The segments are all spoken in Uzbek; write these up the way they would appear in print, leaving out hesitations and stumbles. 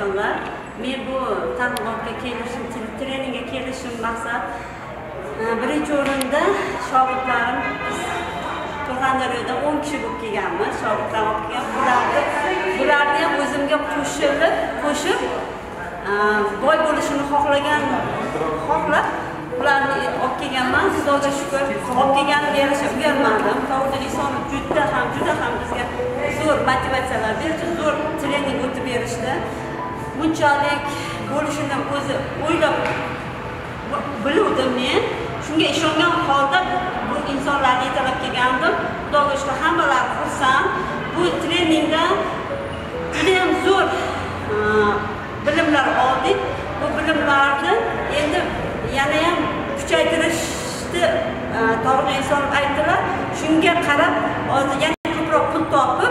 onajonajonlar. Men bu tanlovga kelishim, treningga kelishim maqsad birinchi o'rinda shogirdlarim Surxondaryoda 10 kishi bo'lib kelganmiz. Shogirdlar olib kelgan. Bularni ham o'zimga qo'shib boy bo'lishini xohlab ularni olib kelganman. Xudoga shukr, olib kelganimga yarasha uyalmadim. Tovuqli Isonov juda ham bizga zo'r motivatsiyalar berdi, zo'r trening o'tib berishdi. Bunchalik bo'lishini o'zi o'ylab biluvdim men. Shunga ishongan holda bu insonlarni yetalab kelgandim. Xudoga shukr, hammalar xursand. Bu treningda juda ham zo'r bilimlar oldik. Bu bilimlarni endi yana ham kuchaytirishni To'g'ri Isonov aytdilar. Shunga qarab hozir yana ko'proq pul topib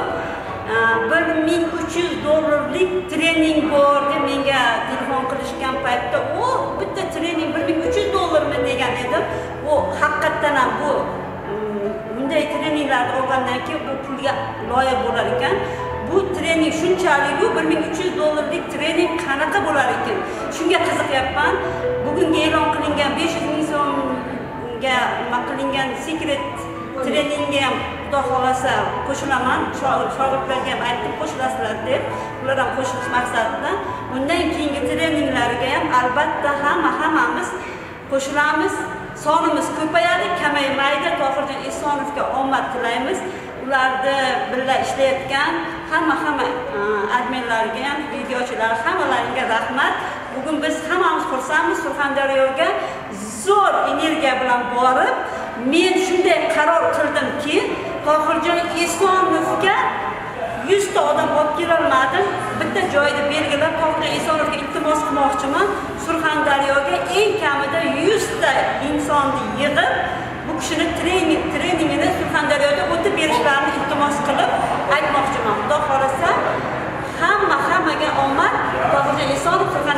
$1300 trening bor deb menga telefon qilishgan paytda, "O, bitta trening $1300 mi?" degan edim. U haqiqatan ham bu bunday treninglarni olgandan keyin bu pulga loyiq bo'lar ekan. Bu trening shunchalik $1300 trening qanaqa bo'lar ekan? Shunga qiziqyapman. Bugungi e'lon qilingan 500 ming so'mga qilingan secret treningga ham Xudo xolasa qo'shilaman. Shogirdlarga ham aytib qo'shilasizlar deb, ular ham qo'shilish maqsadida. Bundan keyingi treninglarga ham albatta hammamiz qo'shilamiz. Sonimiz ko'payadi, kamaymaydi. Tohirjon Isonovga omad tilaymiz. Ularni birga ishlayotgan hamma adminlarga ham, videochilar hammalaringga rahmat. Bugun biz hammamiz xursandmiz. Surxondaryoga zo'r energiya bilan borib, men shunday qaror qildimki, Tohirjon Isonovga 100 ta odam olib kela olmadim. Bitta joyda belgilab Tohirjon Isonovga iltimos qilmoqchiman. Surxondaryoga eng kamida 100 ta insonni yig'ib, bu kishini treningini Surxondaryoda o'tib berishlarini iltimos qilib aytmoqchiman. Xudo xolasa hammaga omad. Tohirjon Isonov